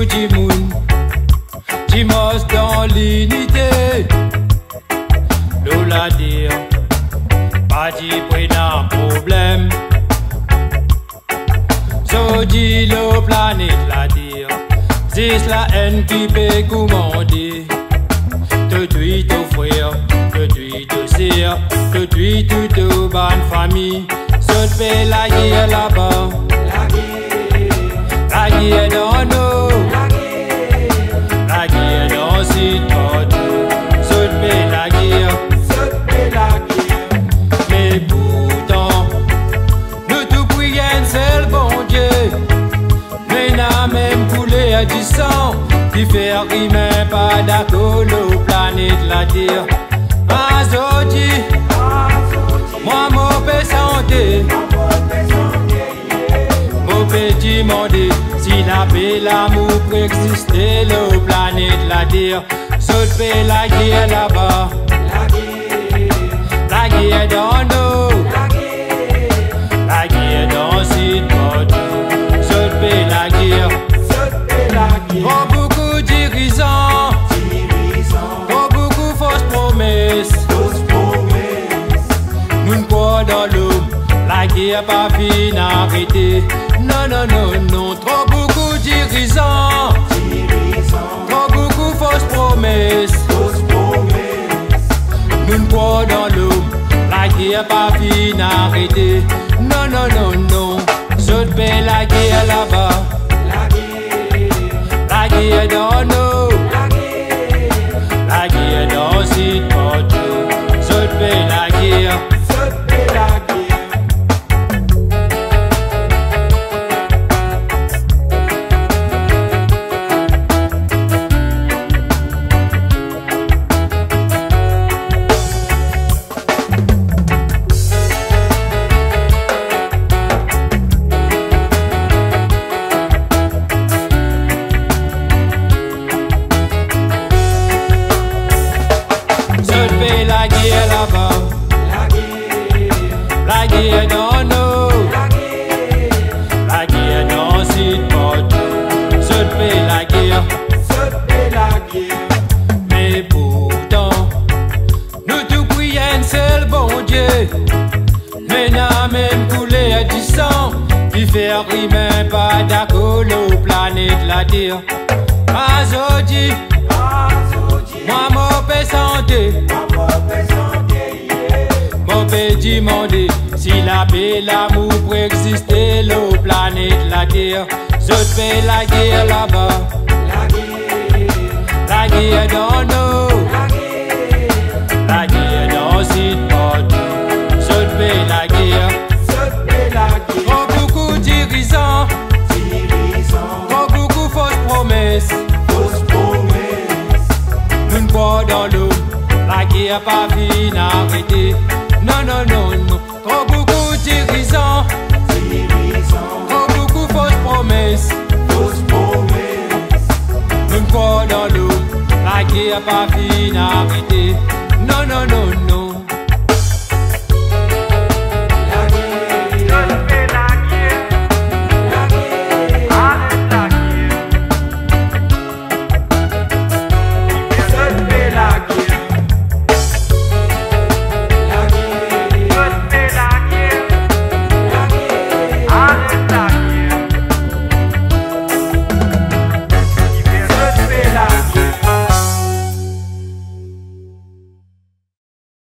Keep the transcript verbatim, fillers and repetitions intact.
de monde qui marche dans l'unité. Nous la dire, pas d'y prendre problème. So dit la planète la dire, c'est la haine qui peut commander. Tout de suite aux frères, tout de suite aux sœurs, tout de suite toute bonne famille. Saute fait la guerre là-bas, la guerre dans nous, la guerre dans le site partout. Saute fait la guerre, mais pourtant, nous tout prions, c'est le bon Dieu. Mais n'a même coulé à du sang, qui fait rimer pas d'accord la planète la terre. Azodi, moi mon père santé, mon petit monde, si la paix l'amour peut exister, la planète la terre. Saute fait la guerre là-bas, la guerre dans nous, la guerre dans le site partout. Saute fait la guerre, trop beaucoup de dirigeants, trop beaucoup de fausses promesses. Nous ne croyons dans l'homme, la guerre pas fin arrêtée. Non, non, non, non, trop beaucoup de dirigeants, trop beaucoup de fausses promesses. Nous ne croyons dans l'homme, la guerre pas fin arrêtée. Non, non, non, non, je te fais la guerre là-bas, la guerre dans nous, la guerre dans le site partout. Je te fais la guerre. La guerre là-bas, la guerre dans nous, la guerre dans le site partout. Se fait la guerre, mais pourtant, nous tout prions, c'est le bon Dieu. Mais n'a même coulé à du sang, qui fait rimer pas d'accord la planète la terre. Azodi, moi mon père santé, mon petit monde, si la paix l'amour peut exister, la planète la terre. Je te fais la guerre là-bas, la guerre dans nous, la guerre dans le site partout. Je te fais la guerre, trop beaucoup de dirigeants, trop beaucoup de fausses promesses. Nous ne croyons dans l'eau, la guerre pas fin arrêtée. Non, non, non, non, trop beaucoup de dirigeants, trop beaucoup de fausses promesses. Nous ne croyons dans l'eau, la guerre pas fin arrêtée. Non, non, non, non.